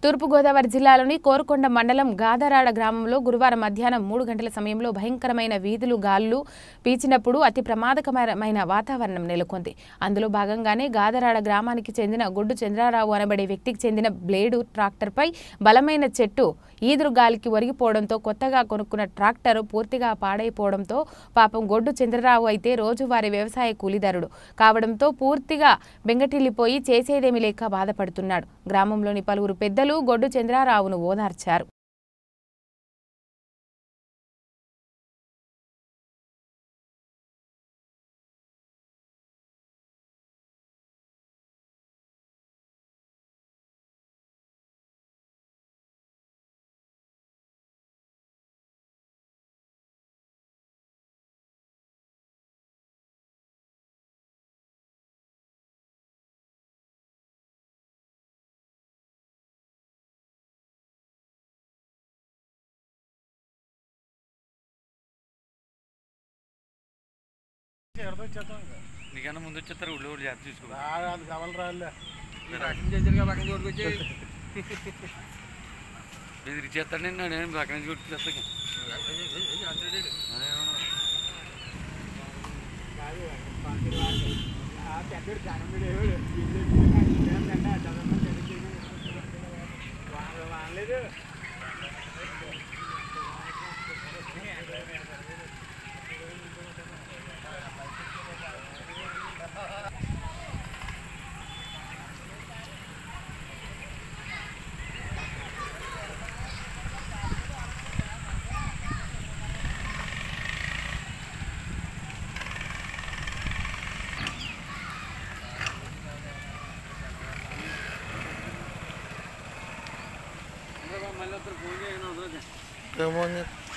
తూర్పుగోదావరి జిల్లాలోని కోరుకొండ మండలం గాదరాడ గ్రామంలో గురువారం మధ్యాహ్నం 3 గంటల సమయంలో భయంకరమైన వీధులు గాలులు పీచినప్పుడు అతి ప్రమాదకరమైన వాతావరణం నెలకొంది. అందులో భాగంగానే గాదరాడ గ్రామానికి చెందిన గొడ్డు చంద్రారావు అనబడే వ్యక్తికి చెందిన బ్లేడు ట్రాక్టర్పై బలమైన చెట్టు ఈదురు గాలికి ఒరిగిపోవడంతో కొత్తగా కొనుక్కున్న ట్రాక్టర్ పూర్తిగా పాడైపోవడంతో పాపం గొడ్డు చంద్రరావు అయితే రోజువారీ వ్యవసాయ కూలీదారుడు కావడంతో పూర్తిగా బెంగటిల్లిపోయి చేసేదేమీ లేక బాధపడుతున్నాడు. గ్రామంలోని పలువురు పెద్దలు గొడ్డు చంద్రారావును ఓదార్చారు. నీకన్నా ముందు వచ్చేస్తారు ఊళ్ళో కూడా జాగ్రత్త చూసుకో సవాలు రాలే బెదిరిచ్చేస్తాడు నేను పక్కన నుంచి కొట్టుకొస్తాను. మళ్ళీ ఫోన్ చేయను.